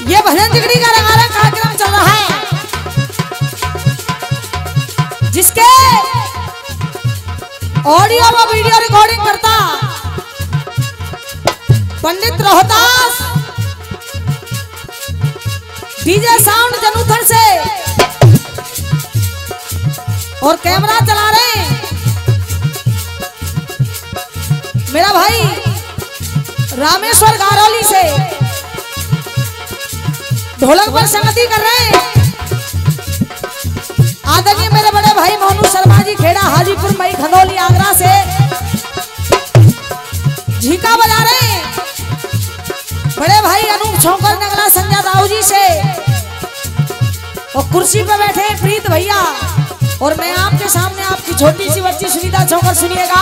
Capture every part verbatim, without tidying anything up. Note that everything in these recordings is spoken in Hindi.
ये भजन जिगरी का रंगारंग कार्यक्रम चल रहा है, जिसके ऑडियो व वीडियो रिकॉर्डिंग करता पंडित रोहतास, डीजे साउंड जनुथर से, और कैमरा चला रहे मेरा भाई रामेश्वर गारोली से, ढोलक पर संगति कर रहे हैं आदरणीय मेरे बड़े भाई मोनू शर्मा जी, खेड़ा हाजीपुर मई खंडोली आगरा से झीका बजा रहे हैं बड़े भाई अनूप छोकर नगला संजय राव जी से, और कुर्सी पर बैठे प्रीत भैया, और मैं आपके सामने आपकी छोटी सी बच्ची सुनीता छोकर, सुनिएगा।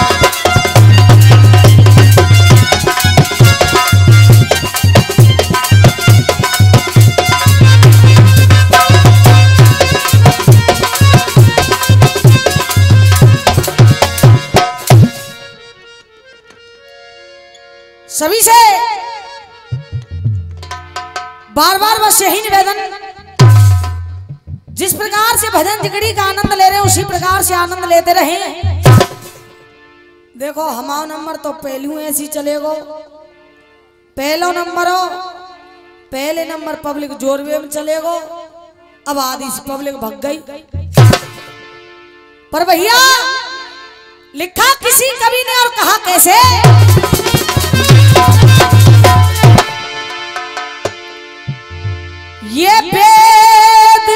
सभी से बार बार बस यही निवेदन, जिस प्रकार से भजन जिगड़ी का आनंद ले रहे हैं उसी प्रकार से आनंद लेते रहे। देखो हमारा नंबर तो पहलू ऐसी चलेगो, पहलो नंबर हो, पहले नंबर पब्लिक जोरवे में चलेगो, अब आधी से पब्लिक भग गई। पर भैया लिखा किसी कवि ने और कहा कैसे, ये वेद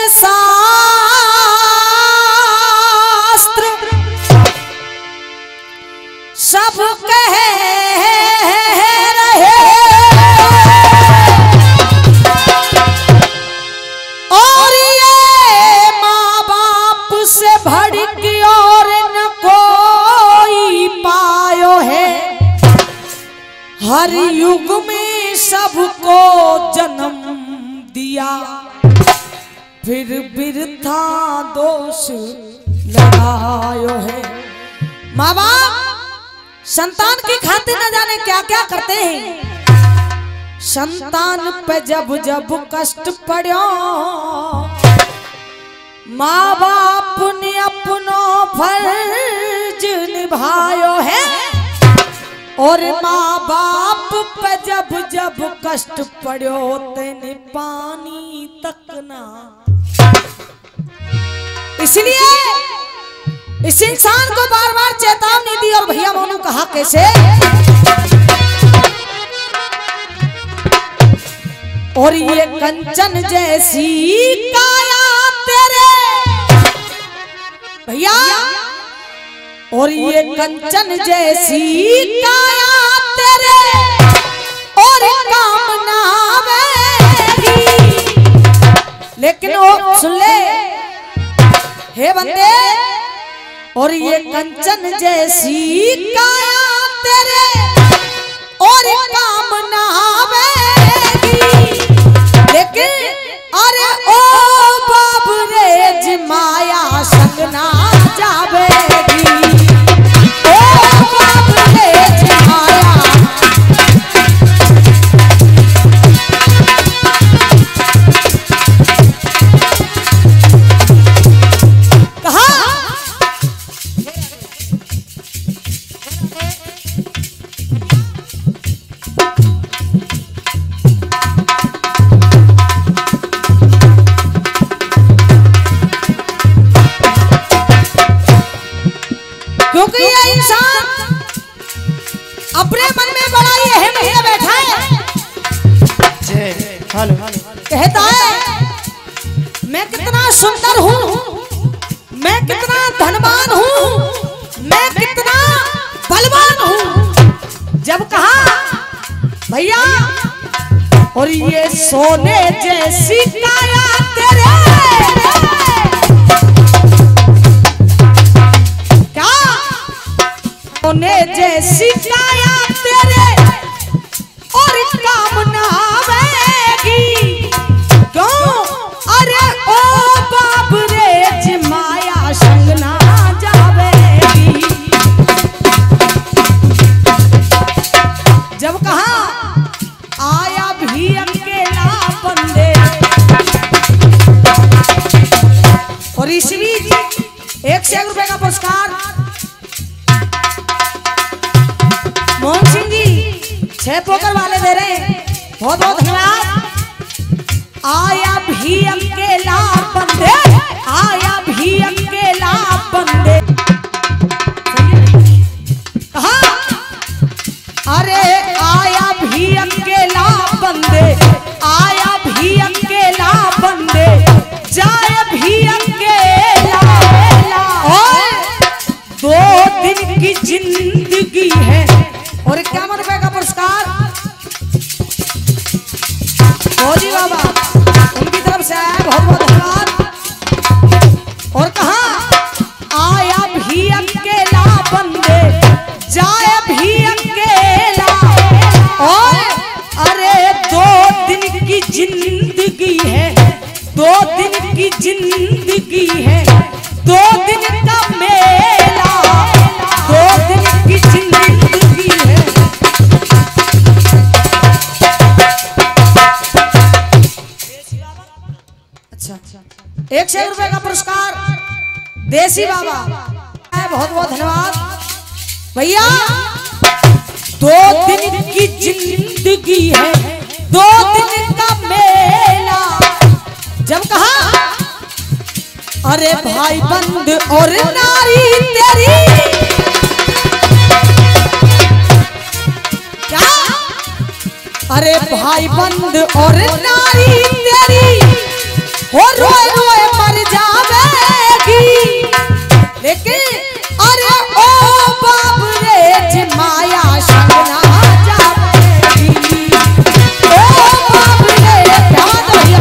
शास्त्र सब कह रहे, और ये माँ बाप से भड़क और न कोई पायो है, हर युग में सबको जन्म दिया, फिर बिरथा दोष लगायो है। माँ बाप संतान की खातिर न जाने क्या क्या करते हैं, संतान पे जब जब कष्ट पड़ो, माँ बाप ने अपनो फर्ज निभायो है, और माँ बाप पे जब जब कष्ट पड़ो तेने पानी तक ना। इसलिए इस इंसान को बार बार चेतावनी दी, और भैया मोनू कहा कैसे, और ये कंचन जैसी काया तेरे भैया, और ये कंचन जैसी काया तेरे और काम ना आवेगी, लेकिन वो सुन ले हे बंदे, और ये कंचन जैसी काया तेरे और काम ना आवेगी, लेकिन अरे ओ बाबरे माया संग ना जावेगी, ओ बाबरे माया। कहा क्योंकि ये इंसान अपने मन में बड़ा ही अहम लिए बैठा है, कहता है मैं कितना सुंदर हूँ, मैं कितना धनवान हूँ, मैं कितना बलवान हूँ। जब कहा भैया और ये सोने जैसी काया तेरे, सोने जैसी काया तेरे और काम ना आवेगी, क्यों अरे ओ बाबरे माया संग ना जावेगी। जब कहा आया भी अकेला इसी बीच एक सौ एक रुपए का पुरस्कार मोहन सिंह जी छह पोकर वाले दे रहे हैं, बहुत बहुत धन्यवाद। आया भी अकेला बंदे, आया भी अकेला बंदे, कहा अरे आया भी अकेला बंदे, आया भी अकेला बंदे, जाए भी अकेला, और दो दिन की जिंदगी है। और इक्यावन रुपए का पुरस्कार फौजी बाबा उनकी तरफ से आया, बहुत बहुत धन्यवाद। और कहा आया भी अकेला बंदे, जाए भी अकेला, और अरे दो दिन की जिंदगी है, दो दिन की जिंदगी है, दो दिन का मेला, दो दिन की जिंदगी है। अच्छा, एक सौ रुपए का पुरस्कार देसी बाबा, बहुत बहुत धन्यवाद भैया। दो दिन की जिंदगी है, दो दिन का मेला, जब कहा अरे भाई बंद और नारी तेरी, क्या अरे भाई बंद और नारी तेरी हो रोए रोए मर जावेगी, लेकिन अरे ओ बाप रे जिमाया शगना जावेगी, ओ बाप रे क्या दरिया,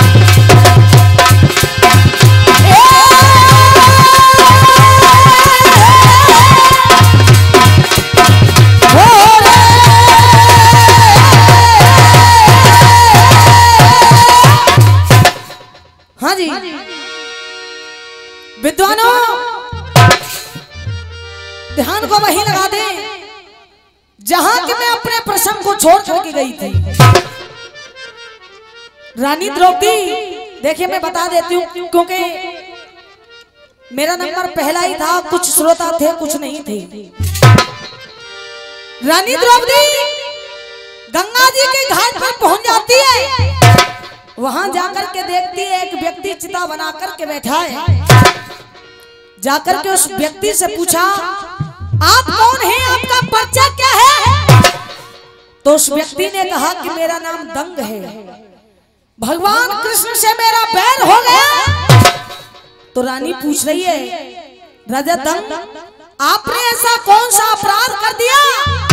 हाँ जी विद्वानों ध्यान को वहीं लगा दें जहां कि मैं अपने प्रसंग को छोड़ करके गई थी। रानी द्रौपदी, देखिए मैं बता देती हूँ क्योंकि मेरा नंबर पहला ही था, कुछ श्रोता थे कुछ नहीं थे। रानी द्रौपदी गंगा जी के घाट पर पहुंच जाती है, वहां जाकर के देखती है एक व्यक्ति चिता बना करके बैठा है। जाकर के उस व्यक्ति से पूछा आप कौन हैं, आपका परिचय क्या है? तो उस व्यक्ति ने कहा कि मेरा नाम दंग है, भगवान कृष्ण से मेरा बैर हो गया। तो रानी पूछ रही है राजा दंग आपने ऐसा कौन सा अपराध कर दिया?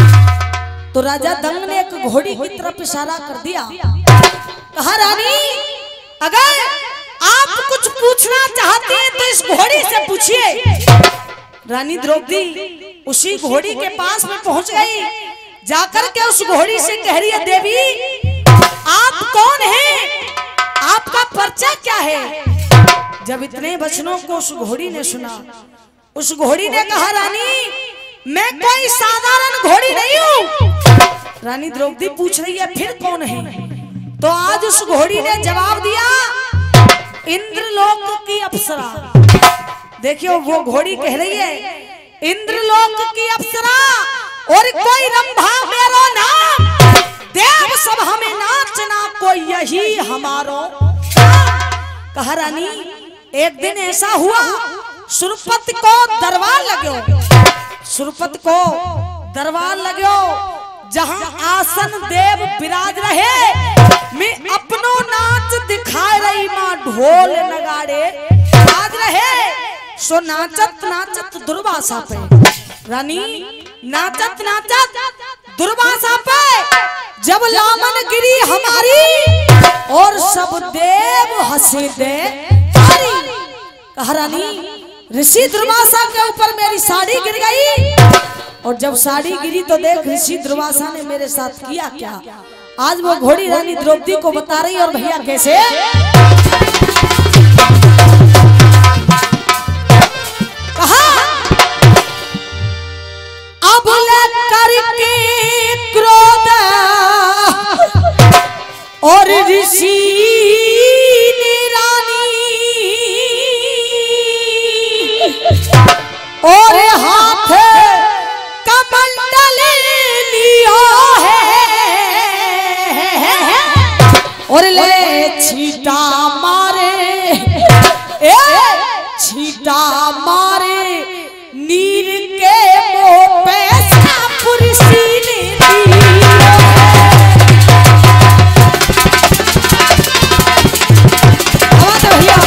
तो राजा दंग ने एक घोड़ी की तरफ इशारा कर दिया, कहा रानी अगर आप कुछ पूछना चाहते हैं तो इस घोड़ी से पूछिए। रानी द्रौपदी उसी घोड़ी के पास में पहुंच गई, जाकर के उस घोड़ी से कह रही है देवी आप कौन हैं, आपका परिचय क्या है? जब इतने वचनों को उस घोड़ी ने सुना, उस घोड़ी ने कहा रानी मैं कोई साधारण घोड़ी नहीं हूँ। रानी द्रौपदी पूछ रही है फिर कौन है? तो आज उस घोड़ी ने जवाब दिया इंद्रलोक की अप्सरा। देखियो वो घोड़ी कह रही है इंद्रलोक की अप्सरा और कोई रंभा मेरो नाम, देव सभा में नाचना कोई यही हमारो। कहा रानी एक दिन ऐसा हुआ सुरपत को दरबार लगो, सुरपत को दरबार लगो जहां आसन देव विराज रहे, मैं अपनो नाच दिखाए रही मां ढोल नगाड़े आज रहे। सो नाचत नाचत दुर्वासा पे, रानी नाचत नाचत दुर्वासा पे जब लामन गिरी हमारी और सब देव हंसे दे तारी। कहा रानी ऋषि दुर्वासा के ऊपर मेरी साड़ी गिर गई, और जब साड़ी गिरी तो देख ऋषि दुर्वासा ने मेरे साथ किया क्या। आज वो घोड़ी रानी द्रौपदी को बता रही और भैया कैसे। कहा अब करके क्रोध और ऋषि ने रानी और हाथ कमंडल लिया है और ले छीटा मारे ए छीटा मारे नीर के मुंह पे सापुरसी ने दी। आवाज भैया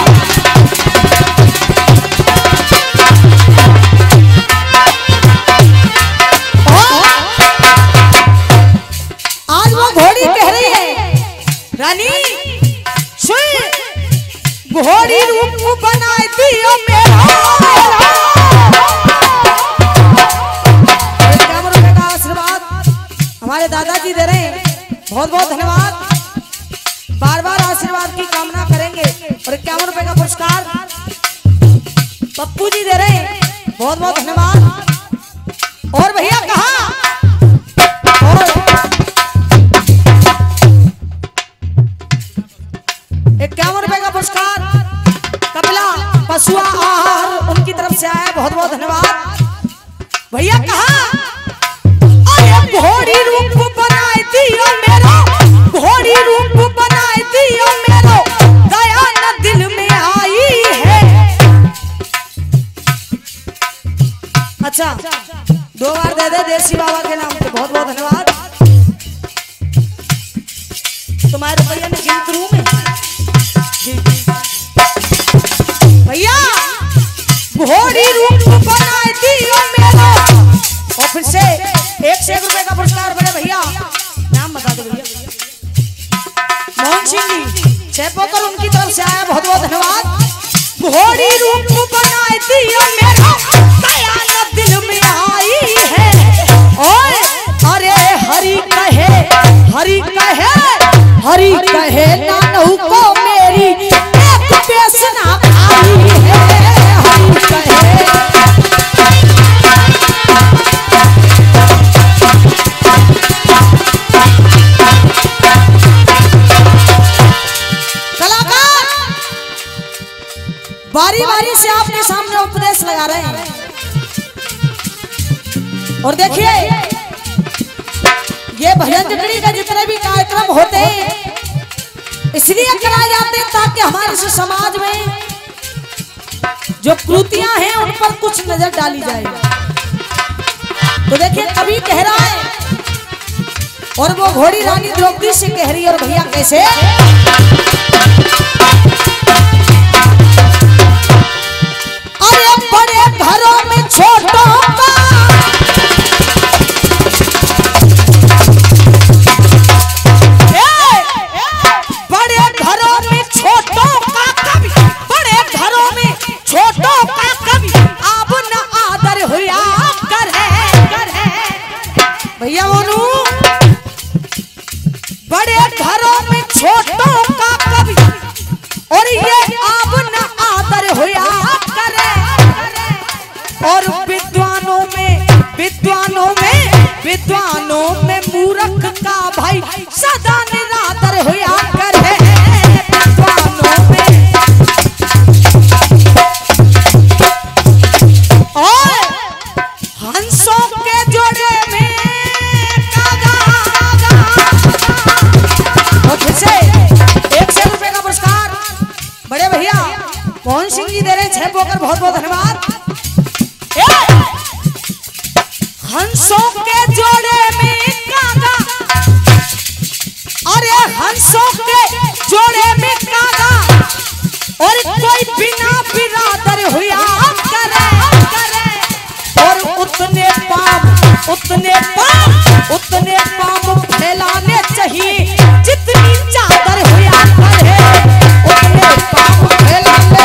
आज वो घोड़ी कह रही है रानी सुन घोड़ी रूप बनाए दियो मेरा का आशीर्वाद हमारे दादाजी दे रहे हैं। बहुत बहुत धन्यवाद। बार बार आशीर्वाद की कामना करेंगे और इक्यावन रुपए का पुरस्कार पप्पू जी दे रहे हैं। बहुत बहुत धन्यवाद। और भैया कहा और इक्यावन रुपए का पुरस्कार कपिला पशु आहार उनकी तरफ से आया। बहुत बहुत धन्यवाद। भैया कहा घोड़ी रूप बनाए दियो मेरो घोड़ी रूप बनाए दियो मेरो दया न दिल में आई है। अच्छा दो बार दे दे देसी बाबा के नाम पे। बहुत बहुत धन्यवाद। तुम्हारे रुपया ने गिनत रूम में भैया घोड़ी रूप बनाए दियो मेरो। और फिर से एक से एक रुपए का पुरस्कार बड़े भैया नाम बता दो भैया। मोहन सिंह जी छेपोकर उनकी तरफ से आया। बहुत बहुत धन्यवाद। घोड़ी रूप बनाए दियो मेरा दया न दिल में आई है। ओए अरे हरि कहे हरि कहे हरि कहे नानू को मेरी एक बेसना खाई है। हरि कहे बारी बारी से आपके सामने उपदेश लगा रहे हैं। और देखिए ये भजन जगड़ी का जितने भी कार्यक्रम होते हैं इसलिए कराए जाते हैं ताकि हमारे इस समाज में जो कृतियां हैं उन पर कुछ नजर डाली जाए। तो देखिए कवि कह रहा है और वो घोड़ी रानी द्रौपदी से कह रही है। और भैया कैसे बड़े घरों में छोटों का बड़े घरों में छोटों का कभी बड़े घरों में छोटों का कभी अब न आदर हुआ करे भैया मोनू। बड़े घरों में छोटों का कभी और ये अब न आदर हुआ करे। और विद्वानों में विद्वानों में विद्वानों में मूर्ख का भाई सदा निरादर हुआ करे। विद्वानों में और हंसों के जोड़े में कागा। और फिर से एक सौ रुपए का पुरस्कार बड़े भैया मोहन सिंह जी दे रहे छह पोकर। बहुत बहुत धन्यवाद। हंसों के जोड़े में कागा अरे हंसों के जोड़े में कागा और कोई बिना बिरादर हुआ करे। और उतने पाप उतने पाप उतने पाप फैलाने चाहिए जितनी चादर हुआ करे। उतने पाप फैलाने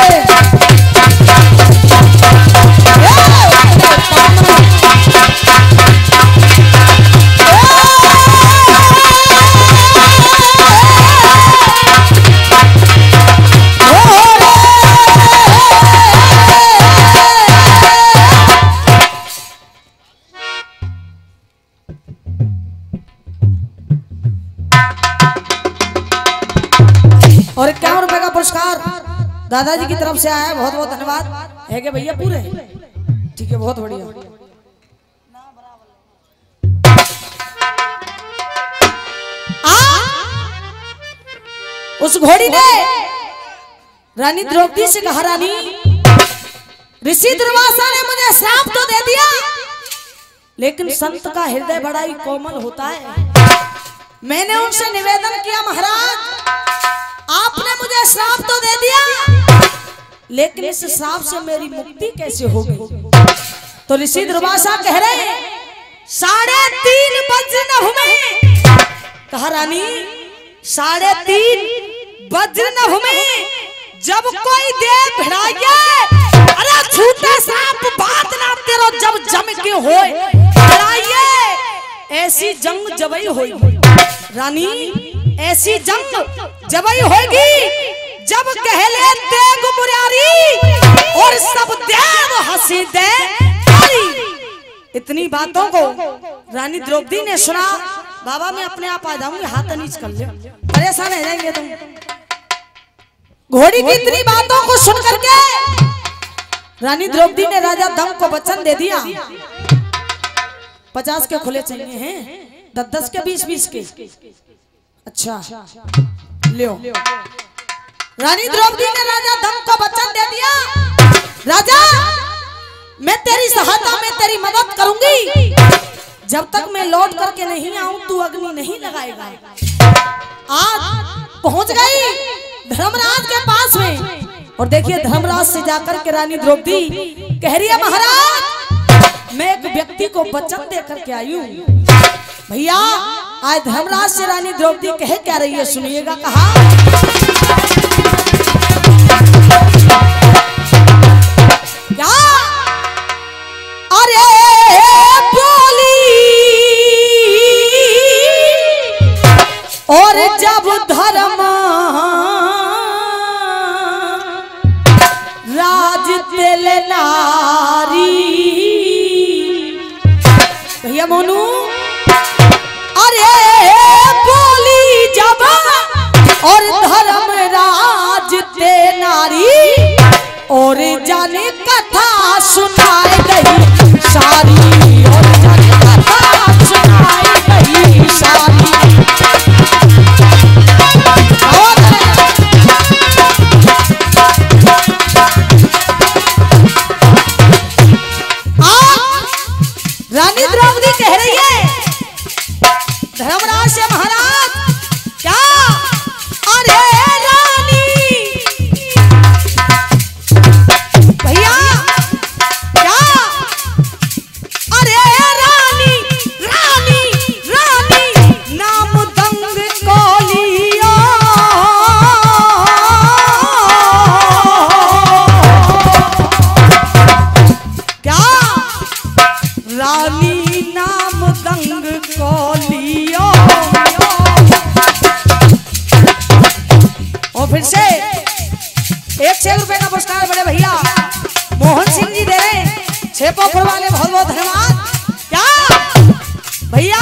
और इक्यावन रुपए का पुरस्कार दादाजी की तरफ से आया है। बहुत बहुत धन्यवाद है कि भैया पूरे ठीक है, बहुत बढ़िया। उस घोड़ी ने रानी द्रौपदी से कहा, रानी ऋषि दुर्वासा ने मुझे श्राप तो दे दिया, लेकिन संत का हृदय बड़ा ही कोमल होता है। मैंने उनसे निवेदन किया, महाराज आपने मुझे श्राप तो दे दिया, लेकिन इस श्राप से मेरी मुक्ति कैसे होगी? तो ऋषि दुर्वासा कह रहे हैं, साढ़े तीन वज्र नभ में। कहा, रानी साढ़े तीन वज्र नभ में जब कोई दे भिड़ाइए, अरे छूटे सांप बात ना तेरो जब जम के होए भिड़ाइए, ऐसी जंग जबई होगी रानी, ऐसी जंग जबई होगी जब कहले तेग मुरारी और सब देव हंसी दे तारी। इतनी बातों को रानी द्रौपदी ने सुना। बाबा मैं अपने आप आ जाऊंगी, हाथ नीच कर ले, परेशान हो जाएंगे तुम। घोड़ी की इतनी बातों को सुन करके रानी द्रौपदी ने राजा दम को वचन दे दिया, पचास के खुले चाहिए हैं, दस दस के, बीस बीस के। अच्छा लियो। रानी द्रौपदी ने राजा दम को वचन दे दिया, राजा मैं तेरी सहायता में तेरी मदद करूंगी, जब तक मैं लौट करके नहीं आऊं तू अग्नि नहीं लगाएगा। आज पहुंच गई धर्मराज के पास में, और देखिए धर्मराज से जाकर के रानी द्रौपदी कह रही है, महाराज मैं एक व्यक्ति को वचन दे करके आई हूं। भैया आज धर्मराज से रानी द्रौपदी कह क्या रही है, सुनिएगा। कहा, क्या अरे बोली और जब धर्म राज दिल नारी। भैया मोनू, अरे बोली जब और धर्म राज दे नारी, और जाने कथा सुनाई गई सारी, और जाने कथा सुनाई गई सारी। रानी द्रौपदी कह रही है धर्मराज से, महाराज क्या अरे रानी, भैया क्या अरे रानी, रानी रानी नाम दंग को लिया, क्या रानी नाम दंग को लियो। और फिर से एक छह रुपए का पुरस्कार बड़े भैया मोहन सिंह जी दे रहे, छेपो खुलवाने बहुत बहुत धन्यवाद। क्या भैया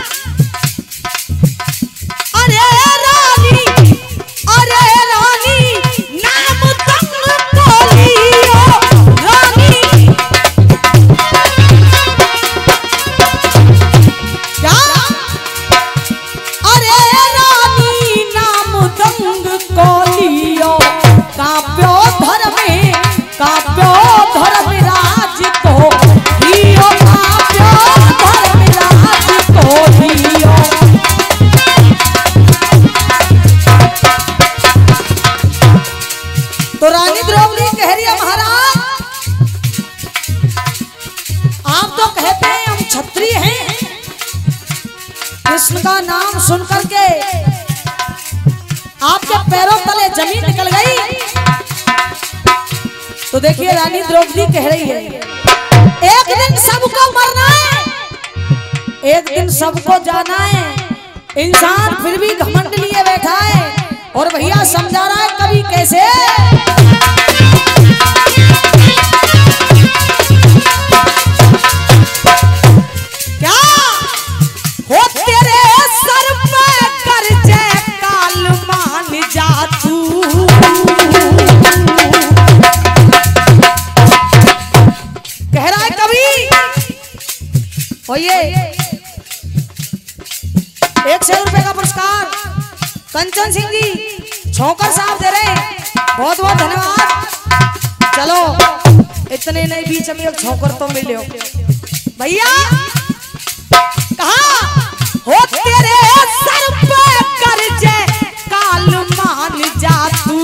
अरे रानी, अरे रानी नाम दंग को लियो, रानी अरे रानी नाम दंग को लियो, काप्यो धर्म काप्यो धर्म राज को हियो, काप्यो धर्म राज को हियो। तो रानी द्रौपदी कह रही है, महाराज आप तो कहते हैं हम क्षत्रिय हैं, कृष्ण का नाम सुनकर के आपके पैरों तले जमीन निकल गई। तो देखिए रानी द्रौपदी कह रही है, एक दिन सबको मरना है, एक दिन सबको जाना है। इंसान फिर भी घमंड लिए बैठा है, और भैया समझा रहा है कभी कैसे। क्या हो तेरे सर पे कर्जे काल मान जा तू, कह रहा है जी छोकर साहब दे रहे हैं, बहुत बहुत धन्यवाद। चलो इतने नहीं बीच में एक छोकर तो मिले हो भैया। कहा हो तेरे सर पे कर्जे काल मान जा तू।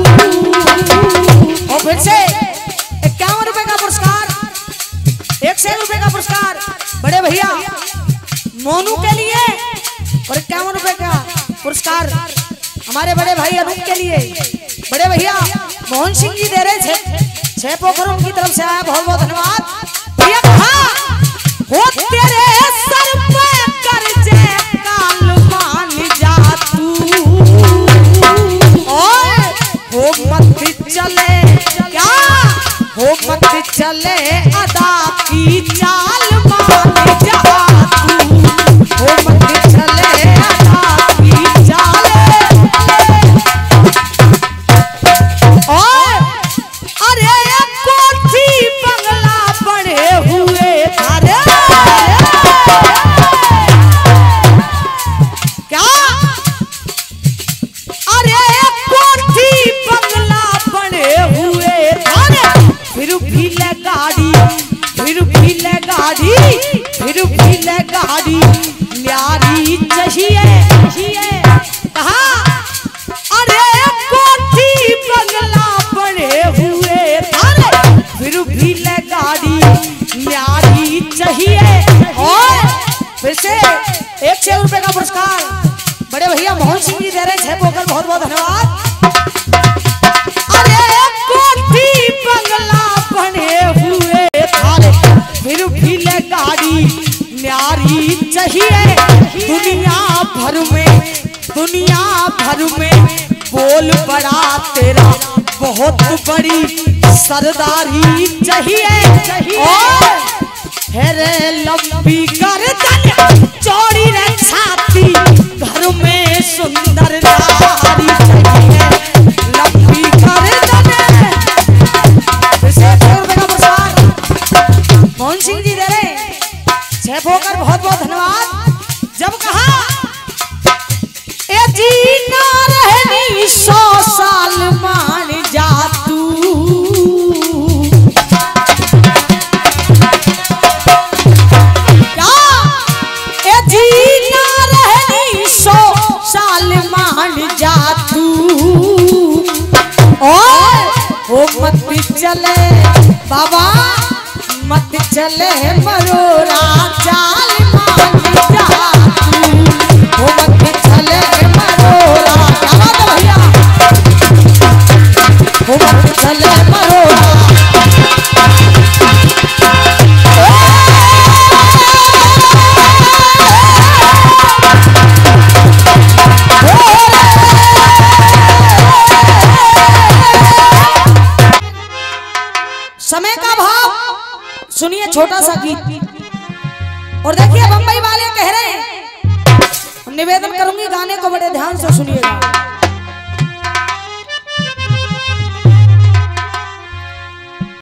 और फिर से इक्यावन रुपए का पुरस्कार, एक सौ रुपए का पुरस्कार बड़े भैया मोनू के लिए, और इक्यावन रुपए का पुरस्कार हमारे बड़े भाई अरुण के लिए। बड़े भैया मोहन सिंह जी दे रहे थे छह पोखरों की तरफ से आया, बहुत बहुत धन्यवाद भैया। कहा हो तेरे सर पे कर्जे काल मान जा तू। ओए हो मत चले क्या हो मत चले अदा की चाल मान जा तू। हो मत चले अदा की चाल। ओए अरे कोठी बंगला बड़े हुए थारे। क्या अरे कोठी बंगला बड़े हुए थारे। फिर भी ले गाड़ी फिर भी ले गाड़ी फिर भी ले गाड़ी न्यारी चाहिए। कहा अरे कोठी बंगला बड़े हुए थारे। फिर भी ले गाड़ी न्यारी चाहिए। और फिर से एक सौ रुपए का पुरस्कार बड़े भैया मोहन सिंह जी दे रहे छह पोखर, बहुत बहुत धन्यवाद। अरे कोठी बंगला बने हुए थारे। फिर भी ले गाड़ी न्यारी चाहिए। दुनिया भर में दुनिया भर में बोल बड़ा तेरा बहुत बड़ी सरदारी चाहिए। और हेरे लंबी गर्दन चौड़ी रे छाती घर में सुंदर नारी चाहिए। लंबी गर्दन मोहन सिंह जी दे रहे छह पोखर, बहुत बहुत धन्यवाद। जब कहा ए जीना रहनी सौ साल मान जा तू। क्या ए जीना रहनी सौ साल मान जा तू। और वो मत चले बाबा मत चले मरोरा चाल मान जा तू। वो मत चले मरोरा। क्या बात है भैया। वो मत चले मरोरा। समय का भाव सुनिए, छोटा सा गीत। और देखिए बंबई वाले कह रहे हैं, निवेदन करूंगी गाने को बड़े ध्यान से सुनिएगा।